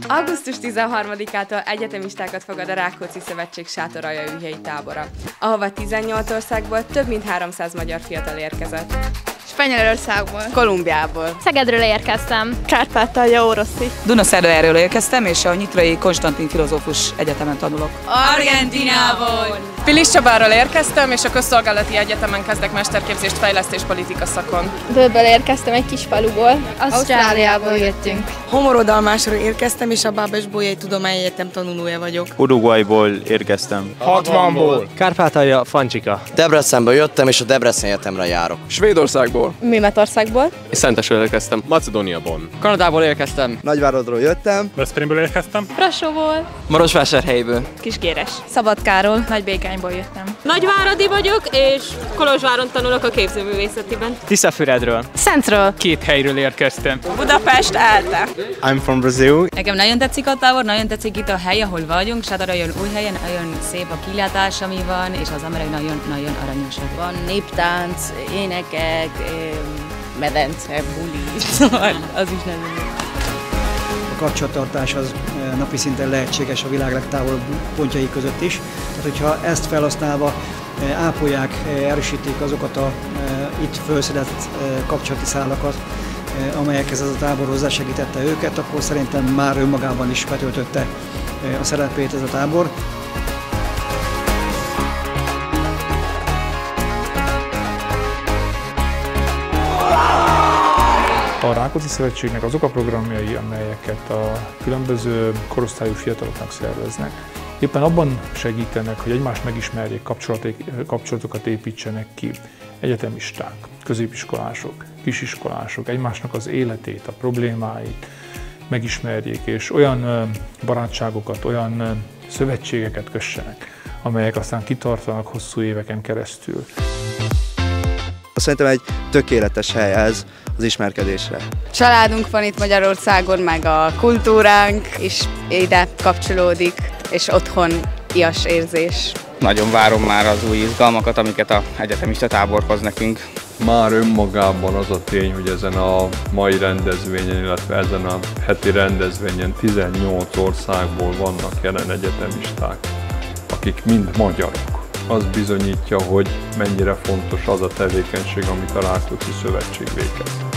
Augusztus 13-ától egyetemistákat fogad a Rákóczi Szövetség sátoraljaújhelyi tábora, ahova 18 országból több mint 300 magyar fiatal érkezett. Spanyolországból. Kolumbiából. Szegedről érkeztem. Kárpátalja, Oroszi. Dunaszerdajáról érkeztem, és a Nyitrai Konstantin Filozófus Egyetemen tanulok. Argentinából! Piliscsabáról érkeztem, és a Közszolgálati Egyetemen kezdek mesterképzést fejlesztés politika szakon. Bőből érkeztem, egy kis faluból. Ausztráliából jöttünk. Homorodalmásról érkeztem, és a Bábes-Bolyai Tudományegyetem tanulója vagyok. Uruguayból érkeztem. 60-ból. Kárpátalja, Fancsika. Debrecenből jöttem, és a Debrecen Egyetemre járok. Svédországból. Németországból. Szentesről érkeztem. Macedóniából. Kanadából érkeztem. Nagyváradról jöttem. Veszprémből érkeztem. Brassóból. Marosvásárhelyéből. Kiskéres. Szabadkáról. Nagybékányból jöttem. Nagyváradi vagyok, és Kolozsváron tanulok a képzőművészetiben. Tiszafüredről. Szentről. 2 helyről érkeztem. Budapest Elte. I'm from Brazil. Nekem nagyon tetszik a tábor, nagyon tetszik itt a hely, ahol vagyunk. Sátoraljaújhelyen nagyon szép a kilátás, ami van, és az emberek nagyon-nagyon aranyosak. Van néptánc, énekek, medence, buli, szóval az is nagyon jó. A kapcsolattartás az napi szinten lehetséges a világ legtávolabb pontjai között is. Tehát, hogyha ezt felhasználva ápolják, erősítik azokat a itt felszedett kapcsolati szálakat, amelyekhez ez a tábor hozzásegítette őket, akkor szerintem már önmagában is betöltötte a szerepét ez a tábor. A Rákóczi Szövetségnek azok a programjai, amelyeket a különböző korosztályú fiataloknak szerveznek, éppen abban segítenek, hogy egymást megismerjék, kapcsolatokat építsenek ki. Egyetemisták, középiskolások, kisiskolások egymásnak az életét, a problémáit megismerjék, és olyan barátságokat, olyan szövetségeket kössenek, amelyek aztán kitartanak hosszú éveken keresztül. Szerintem egy tökéletes hely ez az ismerkedésre. Családunk van itt Magyarországon, meg a kultúránk is ide kapcsolódik, és otthonias érzés. Nagyon várom már az új izgalmakat, amiket az egyetemista tábor hoz nekünk. Már önmagában az a tény, hogy ezen a mai rendezvényen, illetve ezen a heti rendezvényen 18 országból vannak jelen egyetemisták, akik mind magyarok. Az bizonyítja, hogy mennyire fontos az a tevékenység, amit a Rákóczi Szövetség végez.